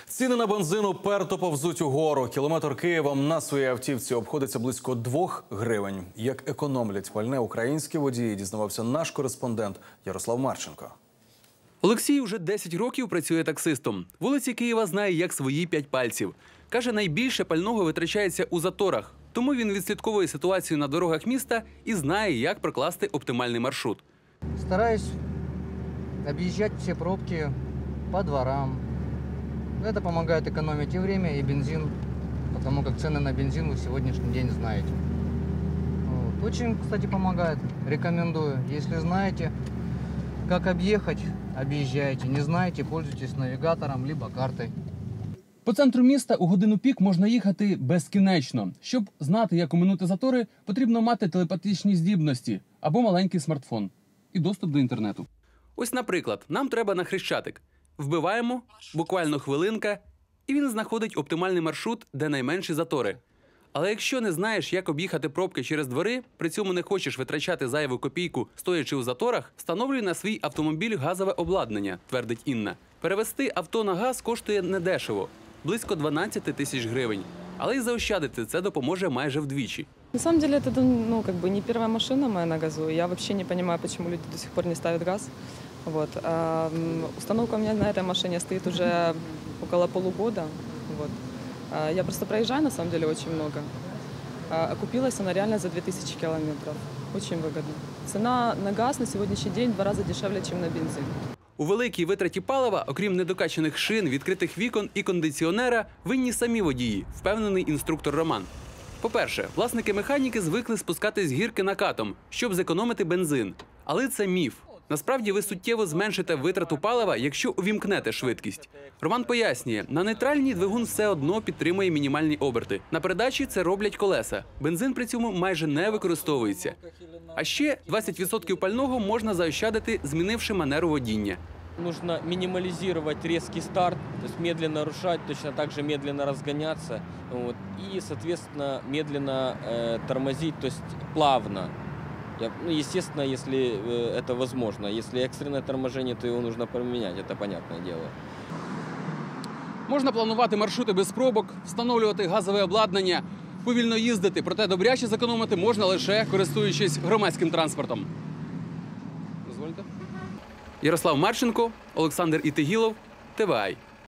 Ціни на бензин уперто повзуть угору. Кілометр Києвом на своїй автівці обходиться близько 2 гривень. Як економлять пальне українські водії, дізнавався наш кореспондент Ярослав Марченко. Олексій уже 10 років працює таксистом. Вулиці Києва знає як свої 5 пальців. Каже, найбільше пального витрачається у заторах. Тому він відслідковує ситуацію на дорогах міста і знає, як прокласти оптимальний маршрут. Стараюсь объезжать все пробки по дворам. Это помогает экономить и время, и бензин, потому как цены на бензин вы в сегодняшний день знаете. Вот. Очень, кстати, помогает. Рекомендую. Если знаете, как объехать, объезжайте. Не знаете, пользуйтесь навигатором, либо картой. По центру міста у годину пік можна їхати безкінечно. Щоб знати, як оминути затори, потрібно мати телепатичні здібності або маленький смартфон і доступ до інтернету. Ось, наприклад, нам треба на Хрещатик. Вбиваємо, буквально хвилинка, і він знаходить оптимальний маршрут, де найменші затори. Але якщо не знаєш, як об'їхати пробки через двори, при цьому не хочеш витрачати зайву копійку, стоячи у заторах, встановлюй на свій автомобіль газове обладнання, твердить Інна. Перевести авто на газ коштує недешево – близько 12 тисяч гривень. Але й заощадити це допоможе майже вдвічі. На самом деле это не первая машина моя на газу. Я вообще не понимаю, почему люди до сих пор не ставят газ. Вот. Установка у меня на этой машине стоит уже около полугода. Вот. Я просто проезжаю, на самом деле, очень много. Окупилась она реально за 2000 километров. Очень выгодно. Цена на газ на сегодняшний день в 2 рази дешевле, чем на бензин. У великій витраті палива, окрім недокачаних шин, відкритих вікон і кондиціонера, винні самі водії, впевнений інструктор Роман. По-перше, власники-механіки звикли спускатись з гірки накатом, щоб зекономити бензин. Але це міф. Насправді ви суттєво зменшите витрату палива, якщо увімкнете швидкість. Роман пояснює, на нейтральній двигун все одно підтримує мінімальні оберти. На передачі це роблять колеса. Бензин при цьому майже не використовується. А ще 20% пального можна заощадити, змінивши манеру водіння. Нужно минимализировать резкий старт, то есть медленно рушать, точно так же медленно разгоняться, вот, и, соответственно, медленно тормозить, то есть плавно. Естественно, если это возможно. Если экстренное торможение, то его нужно поменять, это понятное дело. Можна планувати маршрути без пробок, встановлювати газове обладнання, повільно їздити, проте добряче зекономити можна лише користуючись громадським транспортом. Дозвольте. Ярослав Марченко, Олександр Ітигілов, ТВА.